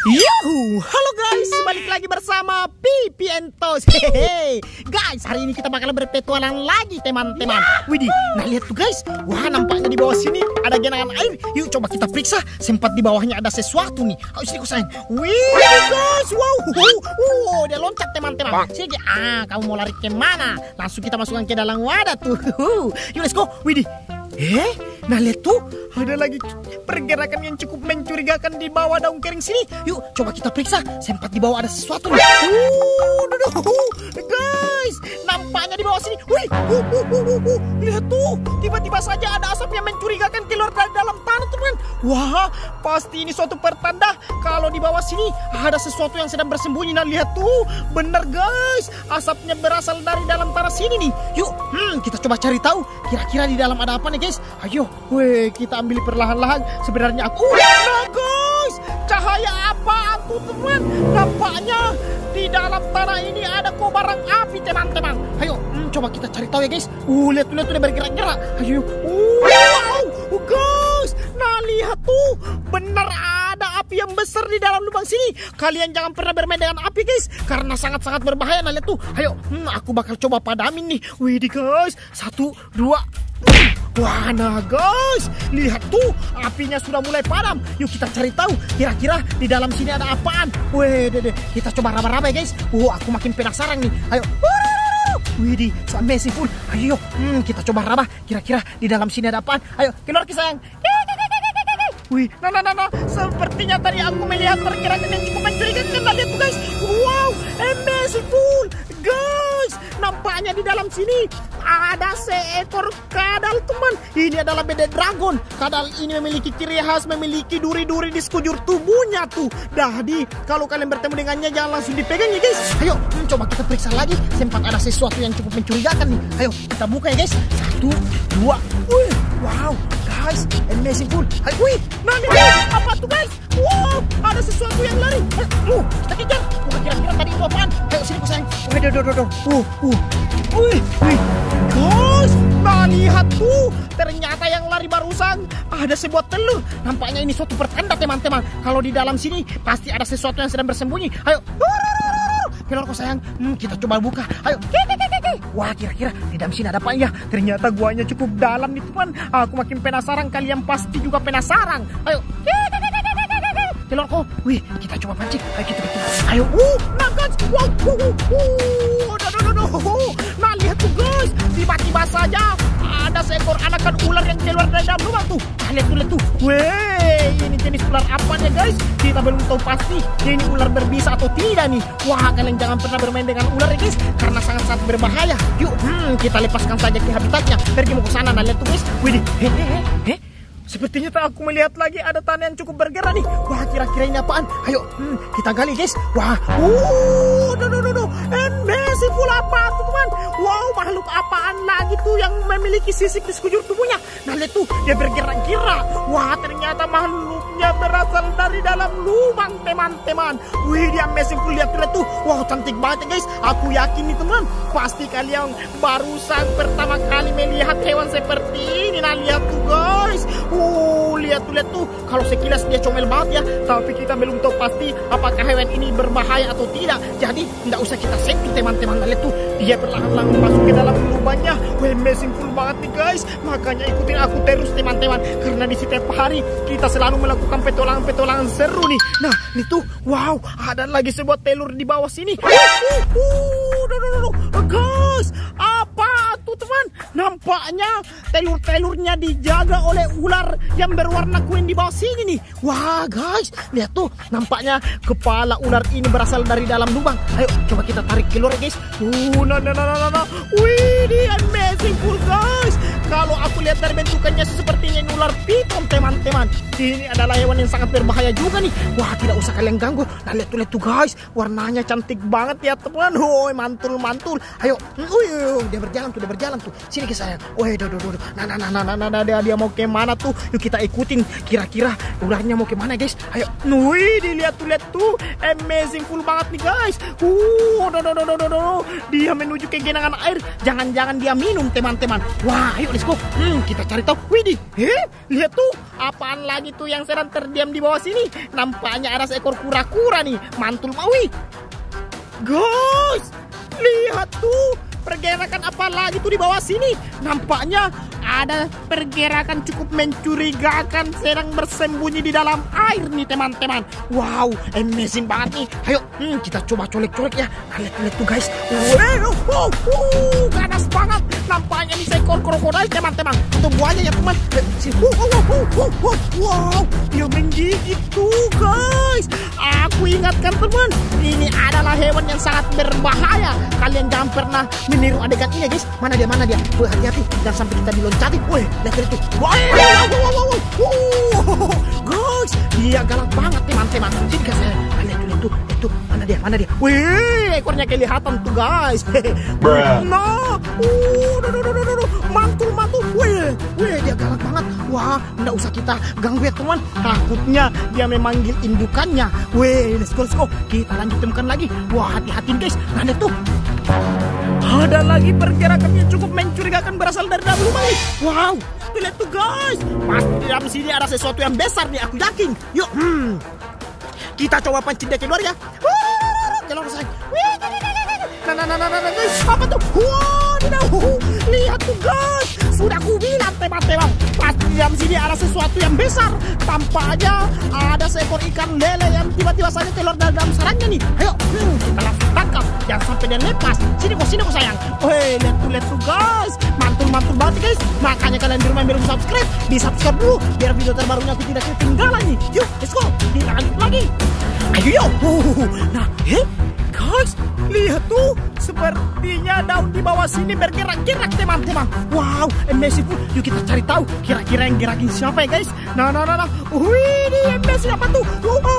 Yuhu, halo guys, balik lagi bersama Pipi Entos. Hehehe, guys, hari ini kita bakal berpetualang lagi teman-teman. Widih, nah lihat tuh guys, wah nampaknya di bawah sini ada genangan air. Yuk coba kita periksa, sempat di bawahnya ada sesuatu nih. Ayo sini sayang. Wih guys, wow, dia loncat teman-teman. Sini, kamu mau lari ke mana? Langsung kita masukkan ke dalam wadah tuh. Yuk let's go. Widih. Nah lihat tuh, ada lagi pergerakan yang cukup mencurigakan di bawah daun kering sini. Yuk, coba kita periksa. Sempat di bawah ada sesuatu nih. Guys, nampaknya di bawah sini. Wih, lihat tuh, tiba-tiba saja ada asap yang mencurigakan keluar dari dalam tanah teman. Wah, pasti ini suatu pertanda kalau di bawah sini ada sesuatu yang sedang bersembunyi. Nah lihat tuh, bener guys, asapnya berasal dari dalam tanah sini nih. Yuk, kita coba cari tahu kira-kira di dalam ada apa nih guys. Ayo, kita ambil perlahan-lahan. Sebenarnya aku, nah guys, cahaya apa tuh teman? Nampaknya di dalam tanah ini ada kobaran api teman-teman. Ayo, coba kita cari tahu ya guys. Lihat tuh bergerak-gerak. Ayo, wow, guys, nah lihat tuh, benar ada api yang besar di dalam lubang sini. Kalian jangan pernah bermain dengan api guys, karena sangat-sangat berbahaya. Nah lihat tuh, ayo, aku bakal coba padamin nih. Widih guys, 1, 2. Wah, nah guys, lihat tuh, apinya sudah mulai padam. Yuk kita cari tahu kira-kira di dalam sini ada apaan. Kita coba raba-raba ya guys. Aku makin penasaran nih. Ayo. Widih, so amazing full. Ayo, kita coba raba. Kira-kira di dalam sini ada apaan. Ayo, keluar sayang. Wih, nah. Sepertinya tadi aku melihat pergerakan yang cukup mencurigakan. Lihat tuh guys. Wow, amazing full. Guys, nampaknya di dalam sini ada seekor kadal teman. Ini adalah bedek dragon. Kadal ini memiliki ciri khas, memiliki duri-duri di sekujur tubuhnya tuh. Jadi kalau kalian bertemu dengannya jangan langsung dipegang ya guys. Ayo, coba kita periksa lagi. Sempat ada sesuatu yang cukup mencurigakan nih. Ayo kita buka ya guys. 1, 2. Wih, wow guys, amazing full. Wih, nah ini apa tuh guys? Wow, ada sesuatu yang lari. Kita kejar. Kira-kira tadi itu apaan? Ayo sini ku sayang. Wih, guys, nah lihat tuh, ternyata yang lari barusan ada sebuah telur. Nampaknya ini suatu pertanda teman-teman. Kalau di dalam sini pasti ada sesuatu yang sedang bersembunyi. Ayo, keluar kok sayang. Kita coba buka. Ayo. Wah, kira-kira di dalam sini ada apa ya? Ternyata guanya cukup dalam nih teman. Aku makin penasaran, kalian pasti juga penasaran. Ayo. Keluar kok. Wih, kita coba pancing. Ayo kita. Ayo. Nah guys. Wow. Nah lihat tuh guys, tiba-tiba saja ada seekor anakan ular yang keluar dari dalam lubang tuh. Lihat tuh. Weh, ini jenis ular apa nih guys? Kita belum tahu pasti ini ular berbisa atau tidak nih. Wah, kalian jangan pernah bermain dengan ular ya guys, karena sangat-sangat berbahaya. Yuk, kita lepaskan saja ke habitatnya. Pergi mau ke sana. Nah lihat tuh guys. Widih, sepertinya tak aku melihat lagi ada tanah yang cukup bergerak nih. Wah, kira-kira ini apaan? Ayo, kita gali guys. Wah, amazing full apa tuh teman? Wow, makhluk apaan lagi tuh yang memiliki sisik di sekujur tubuhnya? Nah lihat tuh, dia bergerak-gerak. Wah, ternyata makhluknya berasal dari dalam lubang teman-teman. Wih, dia amazing full. Lihat tuh. Wow, cantik banget ya guys. Aku yakin nih teman, pasti kalian barusan pertama kali melihat hewan seperti ini. Nah lihat tuh guys. Lihat tuh. Kalau sekilas dia comel banget ya, tapi kita belum tahu pasti apakah hewan ini berbahaya atau tidak. Jadi tidak usah kita sentuh teman-teman. Lihat tuh, dia perlahan-lahan masuk ke dalam lubangnya. Wah, amazing full banget nih guys. Makanya ikutin aku terus teman-teman, karena di setiap hari kita selalu melakukan petualangan-petualangan seru nih. Nah itu, wow, ada lagi sebuah telur di bawah sini. Guys, apa tuh teman? Nampaknya telur-telurnya dijaga oleh ular yang berwarna kuning di bawah sini nih. Wah guys, lihat tuh, nampaknya kepala ular ini berasal dari dalam lubang. Ayo coba kita tarik keluar guys. Nah. Wih, ini amazing full guys. Kalau aku lihat dari bentukannya sepertinya ini ular piton teman-teman. Ini adalah hewan yang sangat berbahaya juga nih. Wah, tidak usah kalian ganggu. Nah lihat tuh guys, warnanya cantik banget ya teman. Mantul. Ayo, dia berjalan tuh. Sini guys sayang. Nah, dia mau ke mana tuh? Yuk kita ikutin. Kira-kira ularnya mau ke mana guys? Ayo. Wih, dilihat tuh. Amazing full banget nih guys. Dia menuju ke genangan air. Jangan-jangan dia minum teman-teman. Wah, ayo let's go. Kita cari tahu. Widih, lihat tuh, apaan lagi tuh yang sedang terdiam di bawah sini? Nampaknya ada seekor kura-kura nih, mantul maui. Guys, lihat tuh, pergerakan apa lagi tuh di bawah sini? Nampaknya ada pergerakan cukup mencurigakan sedang bersembunyi di dalam air nih teman-teman. Wow, amazing banget nih. Ayo, kita coba colek-colek ya. Lihat tuh guys. Ganas banget. Nampaknya nih seekor krokodil teman-teman. Atau buaya ya teman. Wow, dia menggigit tuh guys. Aku ingatkan teman, ini adalah hewan yang sangat berbahaya. Kalian jangan pernah meniru adegan ini guys. Mana dia? Hati-hati, jangan sampai kita diloncatin. Woi, lihat itu. Wow. Guys, dia galak banget teman-teman. Sini guys, lihat itu. Mana dia? Wih, ekornya kelihatan tuh guys. Nah, mantul. Wih, dia galak banget. Wah, nggak usah kita ganggu ya teman. Takutnya dia memanggil indukannya. Wih, let's go. Kita lanjut temukan lagi. Wah, hati-hati guys. Nah, lihat tuh. Ada lagi pergerakan yang cukup mencurigakan berasal dari dalam rumah ini. Wow, lihat tuh guys. Pasti di dalam sini ada sesuatu yang besar nih, aku yakin. Yuk, kita coba pancing dia keluar ya. Keluar sayang. Nah, guys, apa tuh? Wow, lihat tuh guys. Sudah aku bilang teman-teman, pasti di dalam sini ada sesuatu yang besar. Tampaknya ada seekor ikan lele yang tiba-tiba saja keluar dari dalam sarangnya nih. Ayo, kita langsung tangkap. Jangan sampai dia lepas. Sini kok sayang. Wih, lihat tuh guys. Mantul banget guys. Makanya kalian di rumah yang belum subscribe, di subscribe dulu biar video terbarunya aku tidak ketinggalan nih. Yuk, let's go. Kita lanjut lagi. Ayo yuk. Nah, guys, lihat tuh. Sepertinya daun di bawah sini bergerak-gerak teman-teman. Wow, amazing. Yuk kita cari tahu kira-kira yang gerakin siapa ya guys. Nah. Wih, ini amazing apa tuh?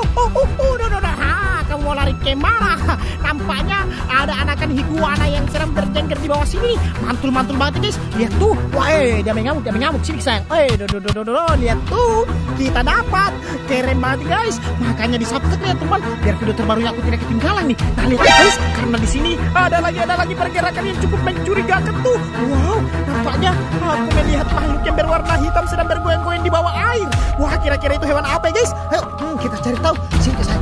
Kamu mau lari kemana? Nampaknya ada anakan iguana yang sedang berjengger di bawah sini. Mantul banget guys. Lihat tuh. Wah, dia mengamuk. Sini sayang. Lihat tuh. Kita dapat. Keren banget guys. Makanya di-subscribe ya teman, biar video terbarunya aku tidak ketinggalan nih. Nah, lihat guys, karena di sini ada lagi pergerakan yang cukup mencurigakan tuh. Wow, nampaknya aku melihat makhluk yang berwarna hitam sedang bergoyang-goyang di bawah air. Wah, kira-kira itu hewan apa ya guys? Ayo, kita cari tahu. Sini sayang.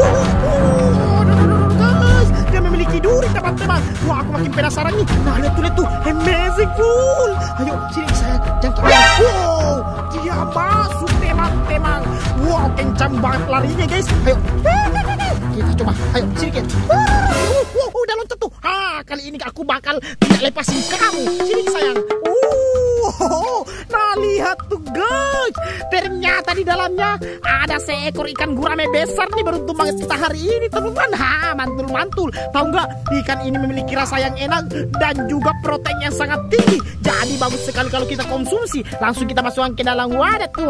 Guys, dia memiliki duri teman-teman. Wah, aku makin penasaran nih. Nah, lihat tuh, amazing full. Ayo, sini sayang, jangkit. Wow, dia masuk teman-teman. Wow, kencang banget larinya guys. Ayo, kita coba. Ayo, sini kita. Udah loncat tuh. Kali ini aku bakal tidak lepasin kamu. Sini sayang. Nah, lihat tuh guys. Ternyata di dalamnya ada seekor ikan gurame besar nih. Beruntung banget kita hari ini teman-teman. Mantul. Tahu nggak? Ikan ini memiliki rasa yang enak dan juga protein yang sangat tinggi. Jadi bagus sekali kalau kita konsumsi. Langsung kita masukkan ke dalam wadah tuh.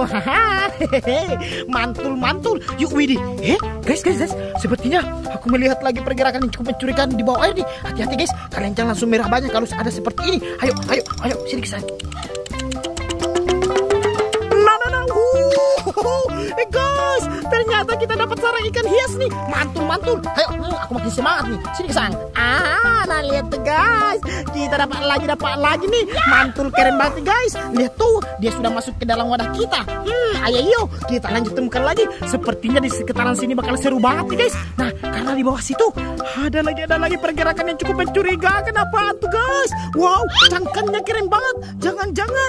Mantul. Yuk widih. Guys. Sepertinya aku melihat lagi pergerakan yang cukup mencurigakan di bawah air nih. Hati-hati guys. Kalian jangan langsung merah banyak kalau ada seperti ini. Ayo. Sini guys. Guys, ternyata kita dapat sarang ikan hias nih. Mantul. Ayo, aku makin semangat nih. Sini kesang. Nah lihat tuh guys. Kita dapat lagi nih. Mantul, keren banget guys. Lihat tuh, dia sudah masuk ke dalam wadah kita. Ayo, kita lanjut temukan lagi. Sepertinya di sekitaran sini bakal seru banget nih guys. Nah, karena di bawah situ ada lagi pergerakan yang cukup mencurigakan. Apaan tuh guys? Wow, cangkangnya keren banget. Jangan.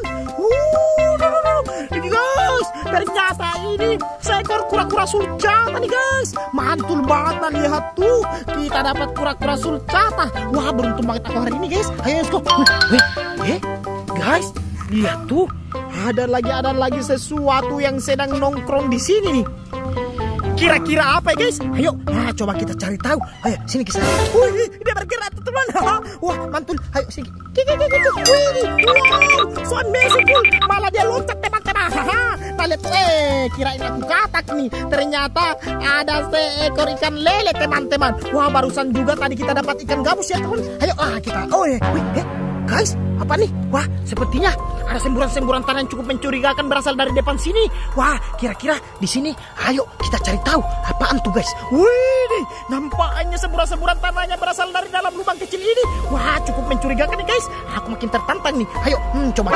Ini guys, ternyata ini seekor kura-kura sulcata nih guys. Mantul banget. Nah, lihat tuh, kita dapat kura-kura sulcata. Wah, beruntung banget aku hari ini guys. Ayo let's go. Guys, lihat tuh, ada lagi sesuatu yang sedang nongkrong di sini nih. Kira-kira apa ya guys? Ayo, coba kita cari tahu. Ayo, sini kita. Wih, dia bergerak teman. Wah, mantul. Ayo sini. Wih, wow, so amazing. Malah dia loncat teman-teman. Nah, lihat tuh, kirain aku katak nih. Ternyata ada seekor ikan lele teman-teman. Wah, barusan juga tadi kita dapat ikan gabus ya teman. Ayo, kita. Guys, apa nih? Wah, sepertinya ada semburan-semburan tanah yang cukup mencurigakan berasal dari depan sini. Wah, kira-kira di sini. Ayo, kita cari tahu apaan tuh guys. Wih, Nampaknya semburan-semburan tanahnya berasal dari dalam lubang kecil ini. Wah, cukup mencurigakan nih guys. Aku makin tertantang nih. Ayo, coba.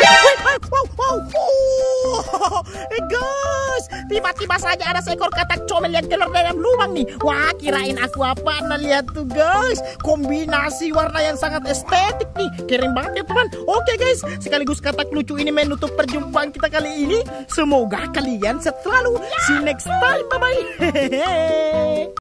Guys, tiba-tiba saja ada seekor katak comel yang keluar dari dalam lubang nih. Wah, kirain aku apa? Nah, lihat tuh guys, kombinasi warna yang sangat estetik nih. Keren banget ya teman. Oke guys, sekaligus katak lucu ini menutup perjumpaan kita kali ini. Semoga kalian selalu see you next time. Bye bye.